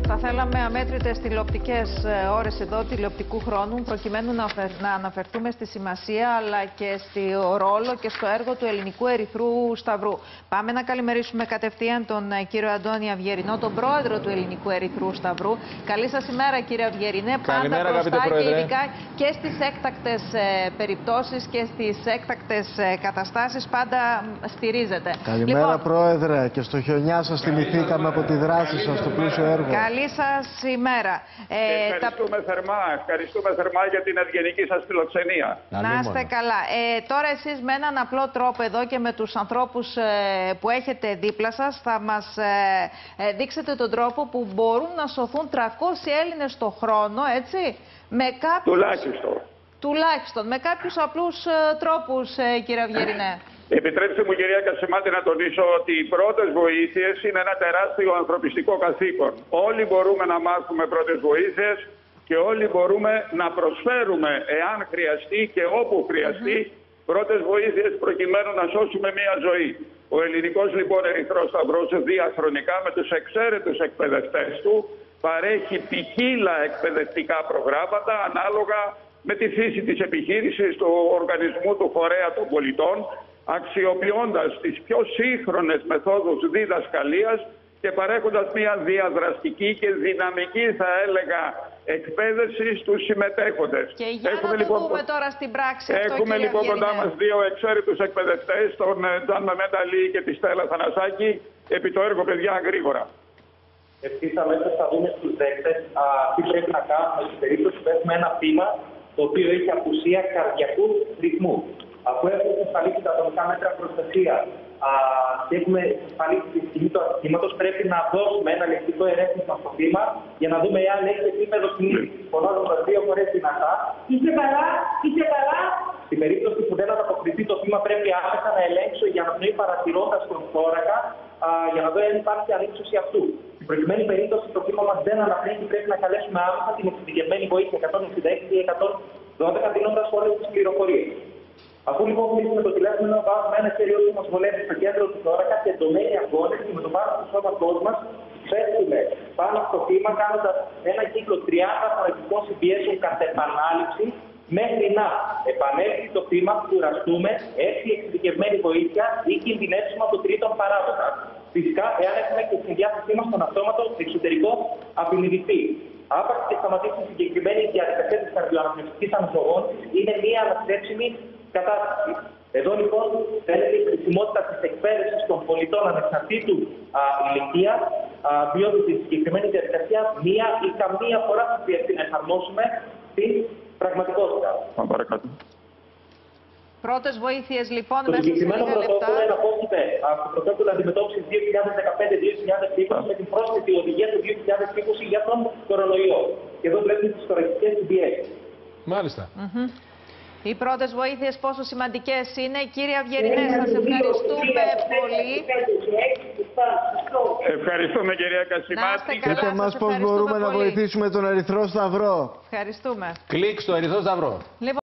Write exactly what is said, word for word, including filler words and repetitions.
Θα θέλαμε αμέτρητες τηλεοπτικές ώρες εδώ τηλεοπτικού χρόνου, προκειμένου να, να αναφερθούμε στη σημασία αλλά και στο ρόλο και στο έργο του Ελληνικού Ερυθρού Σταυρού. Πάμε να καλημερίσουμε κατευθείαν τον κύριο Αντώνη Αυγερινό, τον πρόεδρο του Ελληνικού Ερυθρού Σταυρού. Καλή σας ημέρα, κύριε Αυγερινέ. Πάντα μπροστά και ειδικά και στις έκτακτες ε, περιπτώσεις και στις έκτακτες ε, καταστάσεις πάντα στηρίζετε. Καλημέρα, λοιπόν, πρόεδρε, και στο χιονιά σας θυμηθήκαμε από τη δράση σας στο πλούσιο έργο. Καλή σας ημέρα. Ε, ευχαριστούμε τα... θερμά, ευχαριστούμε θερμά για την ευγενική σας φιλοξενία. Να είστε καλά. Ε, τώρα εσείς με έναν απλό τρόπο εδώ και με τους ανθρώπους ε, που έχετε δίπλα σας θα μας ε, ε, δείξετε τον τρόπο που μπορούν να σωθούν τριακόσιοι Έλληνες το χρόνο, έτσι, με κάποιους... Τουλάχιστον. Τουλάχιστον, με κάποιους απλούς ε, τρόπους, ε, κύριε Αυγερινέ. Επιτρέψτε μου, κυρία Κασιμάτη, να τονίσω ότι οι πρώτες βοήθειες είναι ένα τεράστιο ανθρωπιστικό καθήκον. Όλοι μπορούμε να μάθουμε πρώτες βοήθειες και όλοι μπορούμε να προσφέρουμε, εάν χρειαστεί και όπου χρειαστεί, mm-hmm. πρώτες βοήθειες προκειμένου να σώσουμε μία ζωή. Ο Ελληνικός λοιπόν Ερυθρός Σταυρός διαχρονικά με τους εξαίρετους εκπαιδευτές του παρέχει ποικίλα εκπαιδευτικά προγράμματα ανάλογα με τη φύση της επιχείρησης, του οργανισμού, του φορέα των πολιτών, αξιοποιώντας τις πιο σύγχρονες μεθόδους διδασκαλίας και παρέχοντας μια διαδραστική και δυναμική, θα έλεγα, εκπαίδευση στους συμμετέχοντες. Και για έχουμε, να το λοιπόν, δούμε τώρα στην πράξη αυτό, Έχουμε κύριε λοιπόν Αυγερινέ. κοντά μας δύο εξαίρετους εκπαιδευτές, τον Τζαν Μεμένταλη και τη Στέλλα Θανασάκη, επί το έργο, παιδιά, γρήγορα. Ευθύς αμέσως θα δούμε στους δέκτες τι πρέπει να κάνουμε στην περίπτωση που έχουμε ένα θύμα το οποίο έχει απουσία καρδιακού ρυθμού. Αφού έχουμε εξασφαλίσει τα ατομικά μέτρα προστασίας και έχουμε εξασφαλίσει τη στιγμή του ατυχήματος, πρέπει να δώσουμε ένα λεκτικό ερέθισμα στο θύμα για να δούμε εάν έχει επίπεδο συνείδησης. Φωνάζοντας δύο φορές δυνατά. Είσαι καλά, είσαι καλά. Στην περίπτωση που δεν ανταποκριθεί το θύμα, πρέπει άμεσα να ελέγξω για αναπνοή παρατηρώντας τον θώρακα για να δω αν υπάρχει ανύψωση αυτού. Στην προκειμένη περίπτωση το θύμα μας δεν αναπνέει και πρέπει να καλέσουμε άμεσα την εξειδικευμένη βοήθεια εκατόν εξήντα έξι ή εκατόν δώδεκα, δίνοντας όλες τις πληροφορίες. Αφού λοιπόν κλείσουμε το τηλέφωνο, βάζουμε ένα χέρι όσο μας βολεύει στο κέντρο του θώρακα και εντωμένοι αγώνες και με το βάρος του σώματός μας πέφτουμε πάνω στο θύμα, κάνοντας ένα κύκλο τριάντα θωρακικών συμπιέσεων κατ' επανάληψη μέχρι να επανέλθει το θύμα, κουραστούμε, έρθει εξειδικευμένη βοήθεια ή κινδυνεύσουμε από τρίτον παράγοντα. Φυσικά, εάν έχουμε και στην διάθεσή μας τον αυτόματο εξωτερικό απεινιδητή. Άπαξ και σταματήσει η συγκεκριμένη διαδικασία της καρδιοαναπνευστικής αναζωογόνησης, είναι μία αναστρέψιμη κατάσταση. Εδώ λοιπόν φαίνεται η χρησιμότητα της εκπαίδευσης των πολιτών ανεξαρτήτου ηλικίας, διότι τη συγκεκριμένη διαδικασία μία ή καμία φορά θα χρειαστεί να εφαρμόσουμε στην πραγματικότητα. Παρακάτω. Πρώτες βοήθειες λοιπόν το μέσα σε λίγα λεπτά. Το συγκεκριμένο πρωτόκολλο εναπόκειται από το πρωτόκολλο αντιμετώπισης δύο χιλιάδες δεκαπέντε δύο χιλιάδες είκοσι με την πρόσθετη οδηγία του δύο χιλιάδες είκοσι για τον κορονοϊό. Και εδώ βλέπουμε τις θωρακικές συμπιέσεις. Μάλιστα. Mm-hmm. Οι πρώτες βοήθειες πόσο σημαντικές είναι. Κύριε Αυγερινέ, σας ευχαριστούμε πολύ. Ευχαριστούμε, κυρία Κασιμάτη. Πείτε μας πώς μπορούμε πολύ να βοηθήσουμε τον Ερυθρό Σταυρό. Ευχαριστούμε. Κλικ στο Ερυθρό Σταυρό. Λοιπόν,